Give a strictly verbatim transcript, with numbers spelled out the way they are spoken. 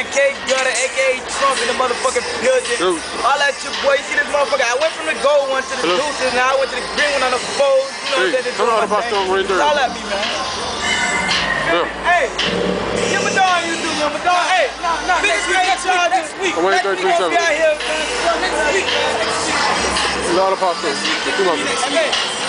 man, K Gutter, aka Trump in the motherfucking building. All that your boy, you see this motherfucker? I went from the gold one to the Hello. deuces, now I went to the green one on the fours. You know hey, what I'm saying? All at me, man. Yeah. Hey, give me a dog you do, man. My dog, hey, nah, nah, next week, next week, next week. I'm waiting for you to be out here, man. Next week, man. Next week. Not a pasta.